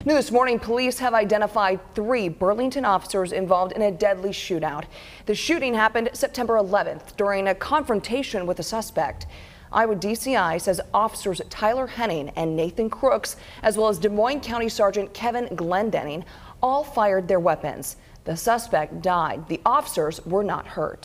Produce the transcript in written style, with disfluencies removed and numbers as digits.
New this morning, police have identified 3 Burlington officers involved in a deadly shootout. The shooting happened September 11th during a confrontation with a suspect. Iowa DCI says officers Tyler Henning and Nathan Crooks, as well as Des Moines County Sergeant Kevin Glendenning, all fired their weapons. The suspect died. The officers were not hurt.